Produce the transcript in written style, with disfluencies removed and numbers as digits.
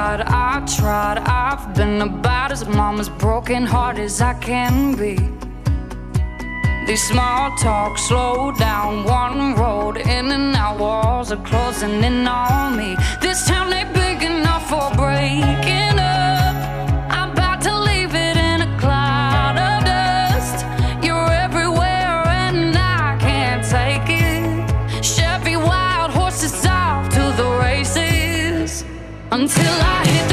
tried. I've been about as mama's broken heart as I can be. These small talks slow down, one road in and out, walls are closing in on me. This town ain't big enough for breaking up. I'm about to leave it in a cloud of dust. You're everywhere and I can't take it. Chevy wild horses off to the races until I hit